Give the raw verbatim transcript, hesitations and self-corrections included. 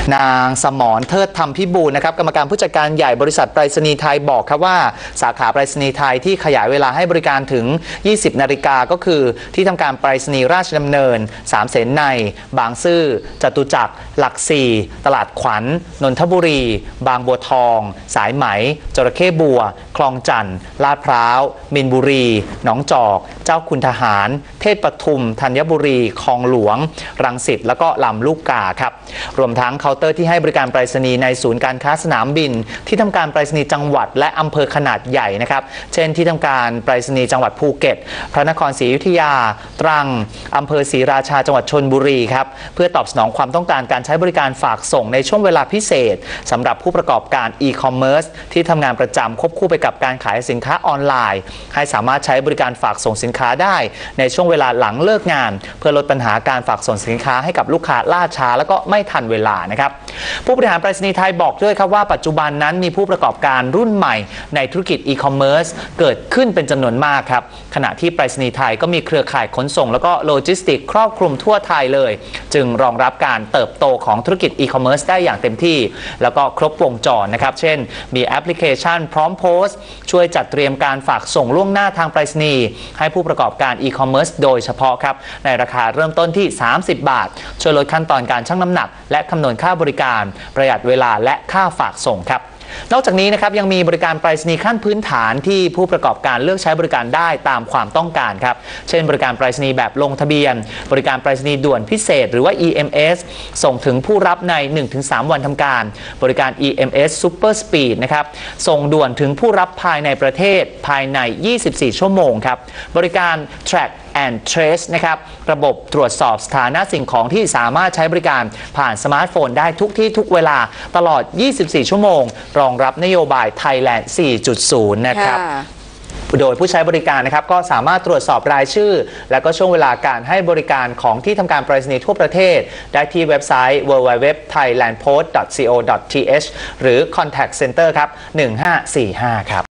นางสมรเทิดธรรมพิบูลนะครับกรรมการผู้จัดการใหญ่บริษัทไปรษณีย์ไทยบอกครับว่าสาขาไปรษณีย์ไทยที่ขยายเวลาให้บริการถึงยี่สิบนาฬิกาก็คือที่ทำการไปรษณีย์ราชดำเนินสามเสนในบางซื่อจตุจักรหลักสี่ตลาดขวัญนนทบุรีบางบัวทองสายไหมจระเข้บัวคลองจันทร์ลาดพร้าวมินบุรีหนองจอกเจ้าคุณทหารเทพปทุมธัญบุรีคลองหลวงรังสิตแล้วก็ลำลูกกาครับรวมทั้งเคาน์เตอร์ที่ให้บริการไปรษณีย์ในศูนย์การค้าสนามบินที่ทำการไปรษณีย์จังหวัดและอำเภอขนาดใหญ่นะครับเช่นที่ทำการไปรษณีย์จังหวัดภูเก็ตพระนครศรีอยุธยาตรังอำเภอศรีราชาจังหวัดชลบุรีครับเพื่อตอบสนองความต้องการการใช้บริการฝากส่งในช่วงเวลาพิเศษสำหรับผู้ประกอบการอีคอมเมิร์ซที่ทำงานประจำควบคู่ไปกับการขายสินค้าออนไลน์ให้สามารถใช้บริการฝากส่งสินค้าได้ในช่วงเวลาหลังเลิกงานเพื่อลดปัญหาการฝากส่งสินค้าให้กับลูกค้าล่าช้าแล้วก็ไม่ทันเวลานะครับผู้บริหารไปรษณีย์ไทยบอกด้วยครับว่าปัจจุบันนั้นมีผู้ประกอบการรุ่นใหม่ในธุรกิจอีคอมเมิร์ซเกิดขึ้นเป็นจำนวนมากครับขณะที่ไปรษณีย์ไทยก็มีเครือข่ายขนส่งแล้วก็โลจิสติกครอบคลุมทั่วไทยเลยจึงรองรับการเติบโตของธุรกิจอีคอมเมิร์ซได้อย่างเต็มที่แล้วก็ครบวงจรนะครับเช่นมีแอปพลิเคชันพร้อมโพสต์ช่วยจัดเตรียมการฝากส่งล่วงหน้าทางไปรษณีย์ให้ผู้ประกอบการอีคอมเมิร์ซโดยเฉพาะครับในราคาเริ่มต้นที่สามสิบบาทช่วยลดขั้นตอนการชั่งน้ำหนักและคำนวณค่าบริการประหยัดเวลาและค่าฝากส่งครับนอกจากนี้นะครับยังมีบริการไปรษณีย์ขั้นพื้นฐานที่ผู้ประกอบการเลือกใช้บริการได้ตามความต้องการครับเช่นบริการไปรษณีย์แบบลงทะเบียนบริการไปรษณีย์ด่วนพิเศษหรือว่า อี เอ็ม เอส ส่งถึงผู้รับใน หนึ่งถึงสาม วันทำการบริการ อี เอ็ม เอส Super Speed นะครับส่งด่วนถึงผู้รับภายในประเทศภายในยี่สิบสี่ชั่วโมงครับบริการ Track and Trace นะครับระบบตรวจสอบสถานะสิ่งของที่สามารถใช้บริการผ่านสมาร์ทโฟนได้ทุกที่ทุกเวลาตลอดยี่สิบสี่ชั่วโมงรองรับนโยบาย Thailand สี่จุดศูนย์ นะครับโดยผู้ใช้บริการนะครับก็สามารถตรวจสอบรายชื่อและก็ช่วงเวลาการให้บริการของที่ทำการไปรษณีย์ทั่วประเทศได้ที่เว็บไซต์ ดับเบิลยู ดับเบิลยู ดับเบิลยู ดอท ไทยแลนด์โพสต์ ดอท ซี โอ ดอท ที เอช หรือ Contact Center ครับหนึ่งห้าสี่ห้าครับ